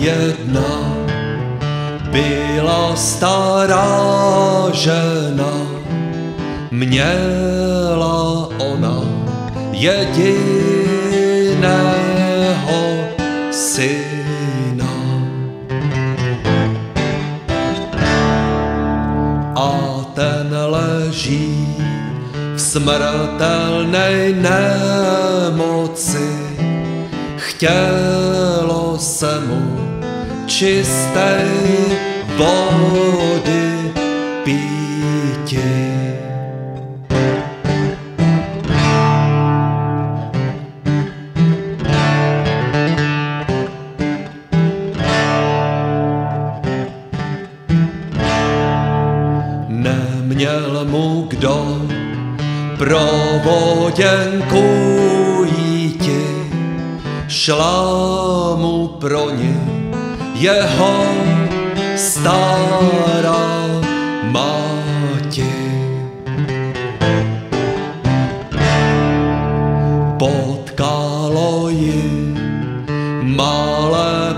jedna byla stará žena, měla ona jediného syna. A ten leží v smrtelnej nemoci, chtělo se mu čisté vody píti. Neměl mu kdo provoděnku jíti, šla mu pro ní jeho stará máti. Potkalo ji malé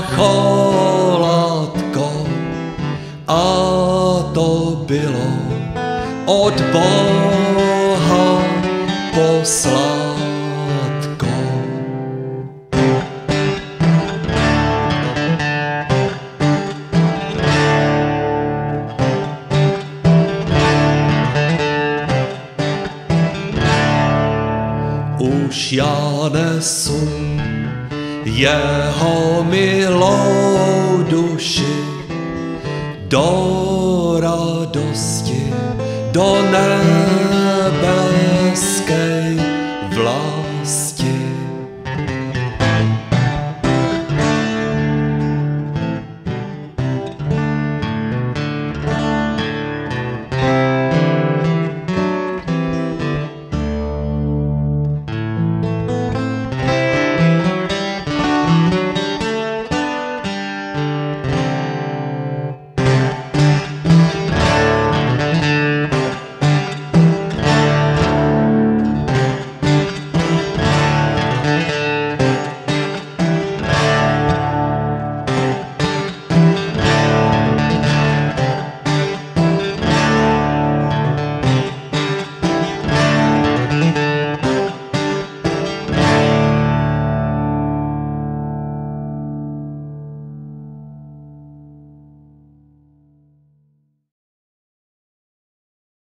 pacholátko a to bylo od Boha poslátko. Už já nesu jeho milou duši do radosti, do nebe.